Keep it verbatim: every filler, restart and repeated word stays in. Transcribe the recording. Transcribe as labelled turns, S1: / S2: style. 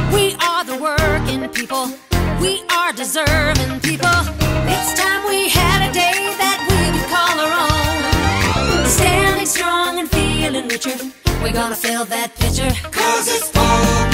S1: We are the working people. We are deserving people. It's time we had a day that we could call our own. Standing strong and feeling richer, we're gonna fill that pitcher. 'Cause it's fall.